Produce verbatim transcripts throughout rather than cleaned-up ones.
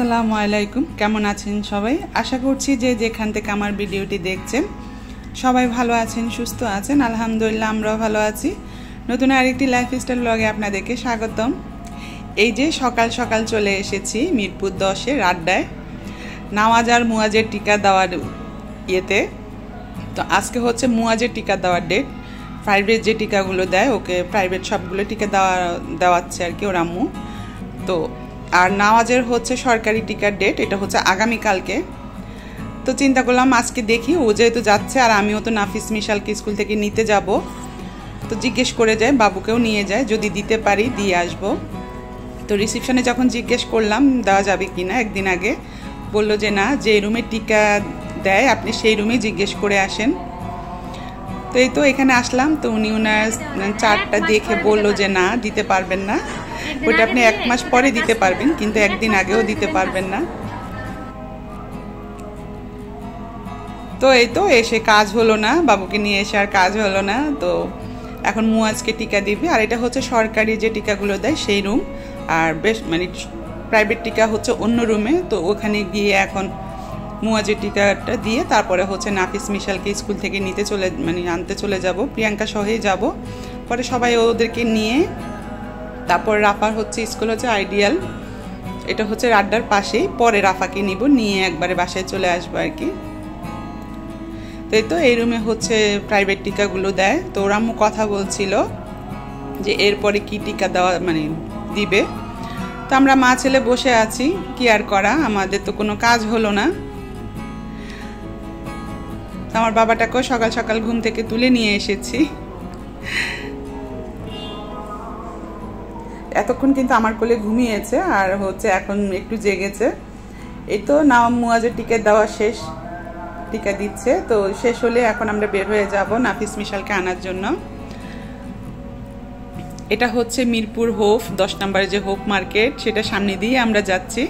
আসসালামু আলাইকুম, কেমন আছেন সবাই? আশা করছি যে যেখান থেকে আমার ভিডিওটি দেখছেন সবাই ভালো আছেন, সুস্থ আছেন। আলহামদুলিল্লাহ আমরাও ভালো আছি। নতুন আরেকটি লাইফস্টাইল ব্লগে আপনাদেরকে স্বাগতম। এই যে সকাল সকাল চলে এসেছি মিরপুর দশের আড্ডায় নামাজ আর মুয়াজের টিকা দেওয়ার ইয়েতে। তো আজকে হচ্ছে মুয়াজের টিকা দেওয়ার ডেট। প্রাইভেট যে টিকাগুলো দেয় ওকে প্রাইভেট সবগুলো টিকা দেওয়া দেওয়াচ্ছে আর কি ওর আম্মু। তো আর নামাজের হচ্ছে সরকারি টিকার ডেট, এটা হচ্ছে আগামীকালকে। তো চিন্তা করলাম আজকে দেখি, ও যেহেতু যাচ্ছে আর আমিও তো নাফিস মিশালকে স্কুল থেকে নিতে যাব, তো জিজ্ঞেস করে যায়, বাবুকেও নিয়ে যায়, যদি দিতে পারি দিয়ে আসবো। তো রিসিপশনে যখন জিজ্ঞেস করলাম দেওয়া যাবে কি না, একদিন আগে বললো যে না, যে রুমে টিকা দেয় আপনি সেই রুমে জিজ্ঞেস করে আসেন। তো এই তো এখানে আসলাম, তো উনি ওনার চার্টটা দেখে বললো যে না দিতে পারবেন না, ওটা আপনি এক মাস পরে দিতে পারবেন, কিন্তু একদিন আগেও দিতে পারবেন না। তো এই তো এসে কাজ হলো না, বাবুকে নিয়ে এসে আর কাজ হলো না। তো এখন মুয়াজকে টিকা দিবে, আর এটা হচ্ছে সরকারি যে টিকাগুলো দেয় সেই রুম, আর বেশ মানে প্রাইভেট টিকা হচ্ছে অন্য রুমে। তো ওখানে গিয়ে এখন মুয়াজের টিকাটা দিয়ে তারপরে হচ্ছে নাফিস মিশালকে স্কুল থেকে নিতে চলে মানে আনতে চলে যাব, প্রিয়াঙ্কা সহেই যাব। পরে সবাই ওদেরকে নিয়ে তারপর রাফার হচ্ছে স্কুল হচ্ছে আইডিয়াল, এটা হচ্ছে আড্ডার পাশেই, পরে রাফাকে নিব, নিয়ে একবারে বাসায় চলে আসবো আর কি। তো এই তো এই রুমে হচ্ছে প্রাইভেট টিকাগুলো দেয়। তো ওর আম্মু কথা বলছিল যে এরপরে কি টিকা দেওয়া মানে দিবে। তো আমরা মা ছেলে বসে আছি, কি আর করা, আমাদের তো কোনো কাজ হলো না। আমার বাবাটাকেও সকাল সকাল ঘুম থেকে তুলে নিয়ে এসেছি। এতক্ষণ কিন্তু আমার কোলে ঘুমিয়েছে আর হচ্ছে এখন একটু জেগেছে। এই তো নাম মুয়াজের টিকা দেওয়া শেষ, টিকা দিচ্ছে। তো শেষ হলে এখন আমরা বের হয়ে যাব নাফিস মিশালকে আনার জন্য। এটা হচ্ছে মিরপুর হোপ দশ নম্বরে যে হোপ মার্কেট, সেটা সামনে দিয়ে আমরা যাচ্ছি।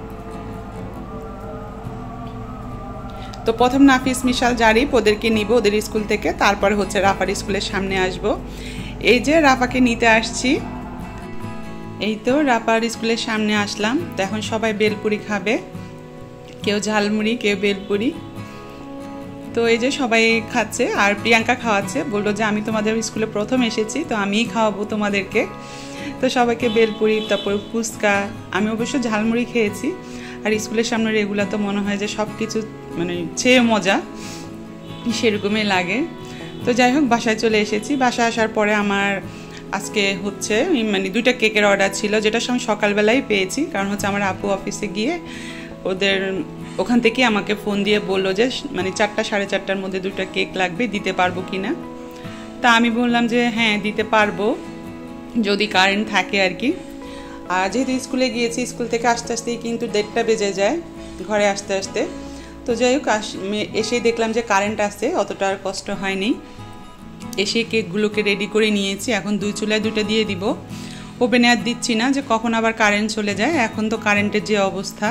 তো প্রথম নাফিস মিশাল জারিফ ওদেরকে নিব ওদের স্কুল থেকে, তারপরে হচ্ছে রাফার স্কুলের সামনে আসব। এই যে রাফাকে নিতে আসছি, এই তো রাফার স্কুলের সামনে আসলাম। তো এখন সবাই বেলপুরি খাবে, কেউ ঝালমুড়ি কেউ বেলপুরি। তো এই যে সবাই খাচ্ছে আর প্রিয়াঙ্কা খাওয়াচ্ছে, বললো যে আমি তোমাদের স্কুলে প্রথম এসেছি তো আমিই খাওয়াবো তোমাদেরকে। তো সবাইকে বেলপুরি, তারপর ফুচকা, আমি অবশ্য ঝালমুড়ি খেয়েছি। আর স্কুলের সামনে রেগুলার তো মনে হয় যে সব কিছু মানে চেয়ে মজা, সেরকমই লাগে। তো যাই হোক বাসায় চলে এসেছি। বাসায় আসার পরে আমার আজকে হচ্ছে মানে দুইটা কেকের অর্ডার ছিল, যেটা আমি সকালবেলায় পেয়েছি, কারণ হচ্ছে আমার আপু অফিসে গিয়ে ওদের ওখান থেকে আমাকে ফোন দিয়ে বললো যে মানে চারটা সাড়ে চারটার মধ্যে দুটো কেক লাগবে, দিতে পারবো কি না। তা আমি বললাম যে হ্যাঁ দিতে পারবো, যদি কারেন্ট থাকে আর কি। আর যেহেতু স্কুলে গিয়েছি, স্কুল থেকে আসতে আসতেই কিন্তু দেড়টা বেজে যায় ঘরে আসতে আসতে। তো যাই হোক এসেই দেখলাম যে কারেন্ট আসছে, অতটা আর কষ্ট হয়নি। এসে কেকগুলোকে রেডি করে নিয়েছি, এখন দুই চুলায় দুটো দিয়ে দিব। ওভেনে আর দিচ্ছি না, যে কখন আবার কারেন্ট চলে যায়, এখন তো কারেন্টের যে অবস্থা।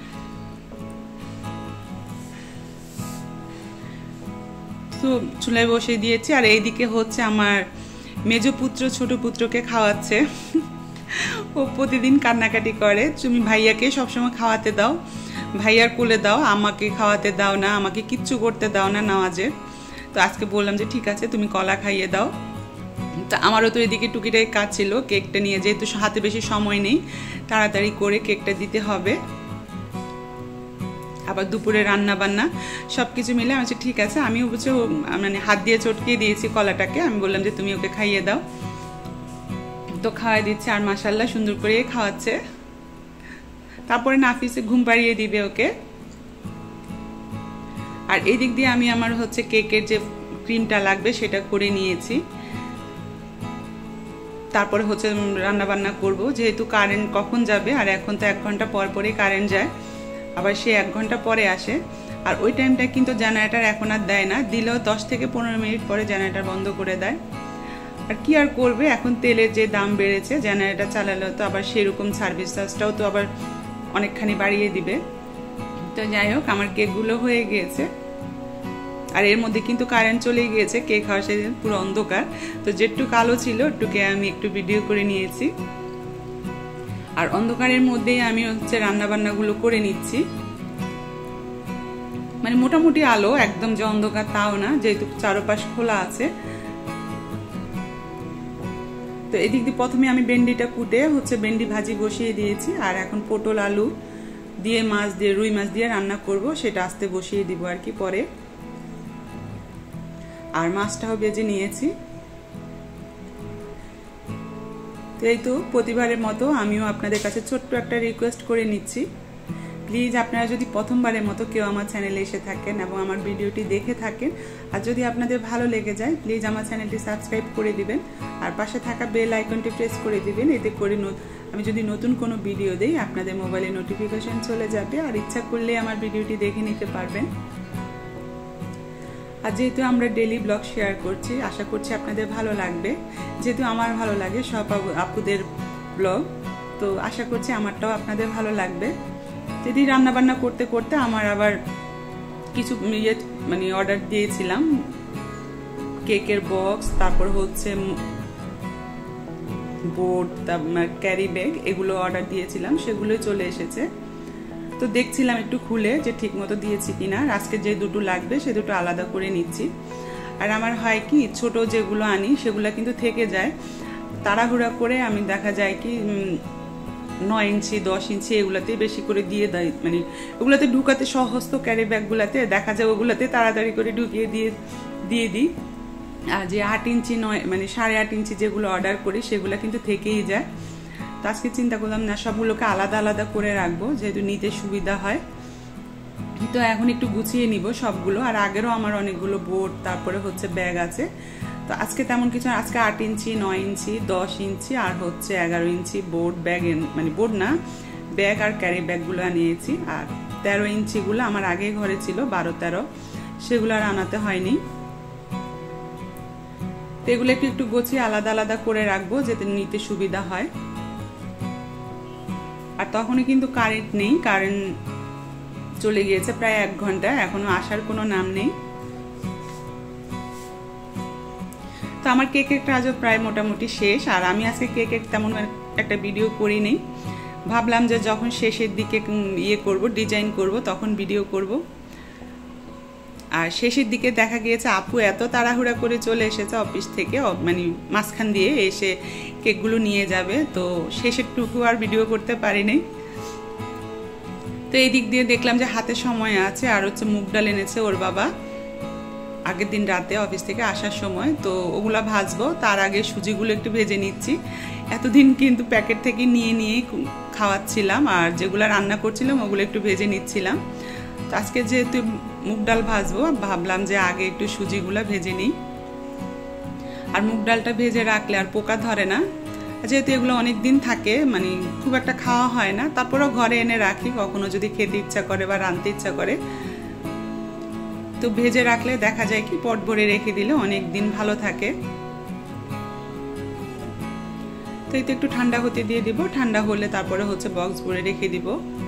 তো চুলায় বসে দিয়েছি। আর এইদিকে হচ্ছে আমার মেজো পুত্র ছোট পুত্রকে খাওয়াচ্ছে। ও প্রতিদিন কান্নাকাটি করে, তুমি ভাইয়াকে সবসময় খাওয়াতে দাও, ভাইয়ার কোলে দাও, আমাকে খাওয়াতে দাও না, আমাকে কিচ্ছু করতে দাও না নামাজে। তো আজকে বললাম যে ঠিক আছে তুমি কলা খাইয়ে দাও। তো আমারও তো এদিকে টুকিটাই কাজ ছিল, কেকটা নিয়ে, যেহেতু হাতে বেশি সময় নেই, তাড়াতাড়ি করে কেকটা দিতে হবে। আবার দুপুরে রান্না বান্না সব কিছু মিলে আমি ঠিক আছে, আমি অবশ্য মানে হাত দিয়ে চটকিয়ে দিয়েছি কলাটাকে, আমি বললাম যে তুমি ওকে খাইয়ে দাও। তো খাওয়াই দিচ্ছে আর মাশাআল্লাহ সুন্দর করে খাওয়াচ্ছে। তারপরে নাফিসে ঘুম পাড়িয়ে দিবে ওকে। আর এই দিক দিয়ে আমি আমার হচ্ছে কেকের যে ক্রিমটা লাগবে সেটা করে নিয়েছি। তারপরে হচ্ছে রান্না বান্না করব, যেহেতু কারেন্ট কখন যাবে, আর এখন তো এক ঘন্টা পর পরে কারেন্ট যায়, আবার সে এক ঘন্টা পরে আসে। আর ওই টাইমটা কিন্তু জেনারেটর এখন আর দেয় না, দিলেও দশ থেকে পনেরো মিনিট পরে জেনারেটর বন্ধ করে দেয়। আর কি আর করবে, এখন তেলের যে দাম বেড়েছে, জেনারেটর চালালেও তো আবার সেরকম সার্ভিস চার্জটাও তো আবার অনেকখানি বাড়িয়ে দিবে। তো যাই হোক আমার কেকগুলো হয়ে গিয়েছে, আর এর মধ্যে কিন্তু কারেন্ট চলে গিয়েছে, কেক খাওয়ার সেদিন পুরো অন্ধকার। তো যেটুকু কালো ছিল ওটুকে আমি একটু ভিডিও করে নিয়েছি। আর অন্ধকারের মধ্যেই আমি হচ্ছে রান্না বান্নাগুলো করে নিচ্ছি। মানে মোটামুটি আলো, একদম যে অন্ধকার তাও না, যেহেতু চারপাশ খোলা আছে। তো এদিক দিয়ে প্রথমে আমি ভেন্ডিটা কুটে হচ্ছে ভেন্ডি ভাজি বসিয়ে দিয়েছি, আর এখন পটল আলু দিয়ে মাছ দিয়ে রুই মাছ দিয়ে রান্না করব, সেটা আস্তে বসিয়ে দিব আর কি পরে। আর মাছটাও ভেজে নিয়েছি। তো এই তো প্রতিবারের মতো আমিও আপনাদের কাছে ছোট্ট একটা রিকোয়েস্ট করে নিচ্ছি, প্লিজ আপনারা যদি প্রথমবারের মতো কেউ আমার চ্যানেলে এসে থাকেন এবং আমার ভিডিওটি দেখে থাকেন, আর যদি আপনাদের ভালো লেগে যায় প্লিজ আমার চ্যানেলটি সাবস্ক্রাইব করে দিবেন, আর পাশে থাকা বেল আইকনটি প্রেস করে দিবেন। এতে করে আমি যদি নতুন কোনো ভিডিও দেই আপনাদের মোবাইলে নোটিফিকেশন চলে যাবে, আর ইচ্ছা করলে আমার ভিডিওটি দেখে নিতে পারবেন। আর যেহেতু আমরা ডেইলি ব্লগ শেয়ার করছি, আশা করছি আপনাদের ভালো লাগবে। যেহেতু আমার ভালো লাগে সব আপুদের ব্লগ, তো আশা করছি আমারটাও আপনাদের ভালো লাগবে। যদি রান্না বান্না করতে করতে আমার আবার কিছু ইয়ে মানে অর্ডার দিয়েছিলাম, কেকের বক্স, তারপর হচ্ছে বোর্ড, তারপর ক্যারি ব্যাগ, এগুলো অর্ডার দিয়েছিলাম, সেগুলোই চলে এসেছে। তো দেখছিলাম একটু খুলে যে ঠিক মতো দিয়েছি কিনা। আজকে যে দুটো লাগবে সে দুটো আলাদা করে নিচ্ছি। আর আমার হয় কি, ছোট যেগুলো আনি সেগুলো কিন্তু থেকে যায়, তাড়াহুড়া করে আমি দেখা যায় কি নয় ইঞ্চি দশ ইঞ্চি এগুলাতে বেশি করে দিয়ে দেয়, মানে ওগুলাতে ঢুকাতে সহজ, তো ক্যারি ব্যাগগুলাতে দেখা যায় ওগুলাতে তাড়াতাড়ি করে ঢুকিয়ে দিয়ে দিয়ে দিই। আর যে আট ইঞ্চি নয় মানে সাড়ে আট ইঞ্চি যেগুলো অর্ডার করি সেগুলো কিন্তু থেকেই যায়। তো আজকে চিন্তা করলাম না, সবগুলোকে আলাদা আলাদা করে রাখবো, যেহেতু নিতে সুবিধা হয়। তো এখন একটু গুছিয়ে নিব সবগুলো। আর আগেরও আমার অনেকগুলো বোর্ড তারপরে হচ্ছে ব্যাগ আছে। তো আজকে তেমন কিছু, আজকে আট ইঞ্চি নয় ইঞ্চি দশ ইঞ্চি আর হচ্ছে এগারো ইঞ্চি বোর্ড ব্যাগ, মানে বোর্ড না ব্যাগ আর ক্যারি ব্যাগগুলো আনিয়েছি। আর তেরো ইঞ্চিগুলো আমার আগে ঘরে ছিল, বারো তেরো, সেগুলো আর আনাতে হয়নি। তো এগুলো একটু একটু গুছিয়ে আলাদা আলাদা করে রাখবো যাতে নিতে সুবিধা হয়। আর তখনই কিন্তু কারেন্ট নেই, কারেন্ট চলে গিয়েছে প্রায় এক ঘন্টা, এখনো আসার কোনো নাম নেই। তো আমার কেকের কাজও প্রায় মোটামুটি শেষ। আর আমি আজকে কেকের তেমন একটা ভিডিও করি নেই, ভাবলাম যে যখন শেষের দিকে ইয়ে করব, ডিজাইন করব, তখন ভিডিও করব। আর শেষের দিকে দেখা গিয়েছে আপু এত তাড়াহুড়া করে চলে এসেছে অফিস থেকে, মানে মাঝখান দিয়ে এসে কেকগুলো নিয়ে যাবে, তো শেষের টুকু আর ভিডিও করতে পারিনি। তো এই দিক দিয়ে দেখলাম যে হাতে সময় আছে। আর হচ্ছে মুগ ডাল এনেছে ওর বাবা আগের দিন রাতে অফিস থেকে আসার সময়, তো ওগুলা ভাজবো। তার আগে সুজিগুলো একটু ভেজে নিচ্ছি। এতদিন কিন্তু প্যাকেট থেকে নিয়ে নিয়ে খাওয়াচ্ছিলাম, আর যেগুলো রান্না করছিলাম ওগুলো একটু ভেজে নিচ্ছিলাম। তো আজকে যেহেতু মুগ ডাল ভাজবো, ভাবলাম যে আগে একটু সুজিগুলা ভেজে নিই। আর মুগ ডালটা ভেজে রাখলে আর পোকা ধরে না, যেহেতু এগুলো অনেক দিন থাকে, মানে খুব একটা খাওয়া হয় না, তারপরেও ঘরে এনে রাখি কখনো যদি খেতে ইচ্ছা করে বা রাঁধতে ইচ্ছা করে। তো ভেজে রাখলে দেখা যায় কি পট ভরে রেখে দিলে অনেক দিন ভালো থাকে। তো এতে একটু ঠান্ডা হতে দিয়ে দিব, ঠান্ডা হলে তারপরে হচ্ছে বক্স ভরে রেখে দিব।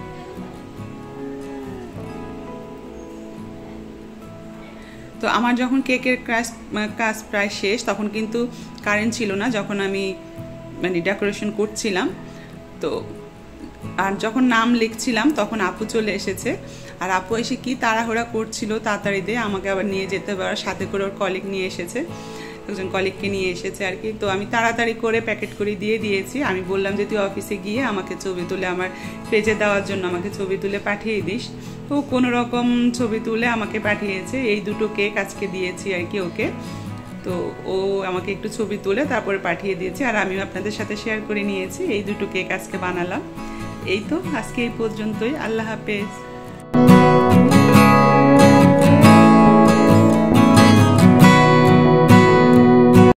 তো আমার যখন কেকের কাজ কাজ প্রায় শেষ, তখন কিন্তু কারেন্ট ছিল না যখন আমি মানে ডেকোরেশন করছিলাম। তো আর যখন নাম লিখছিলাম তখন আপু চলে এসেছে। আর আপু এসে কি তাড়াহুড়া করছিল, তাড়াতাড়ি দিয়ে আমাকে আবার নিয়ে যেতে পারার, সাথে করে ওর কলিগ নিয়ে এসেছে, একজন কলিগকে নিয়ে এসেছে আর কি। তো আমি তাড়াতাড়ি করে প্যাকেট করে দিয়ে দিয়েছি। আমি বললাম যে তুই অফিসে গিয়ে আমাকে ছবি তুলে আমার পেজে দেওয়ার জন্য আমাকে ছবি তুলে পাঠিয়ে দিস। তো কোনো রকম ছবি তুলে আমাকে পাঠিয়েছে। এই দুটো কেক আজকে দিয়েছি আর কি ওকে। তো ও আমাকে একটু ছবি তুলে তারপরে পাঠিয়ে দিয়েছে, আর আমিও আপনাদের সাথে শেয়ার করে নিয়েছি। এই দুটো কেক আজকে বানালাম। এই তো আজকে এই পর্যন্তই। আল্লাহ হাফেজ।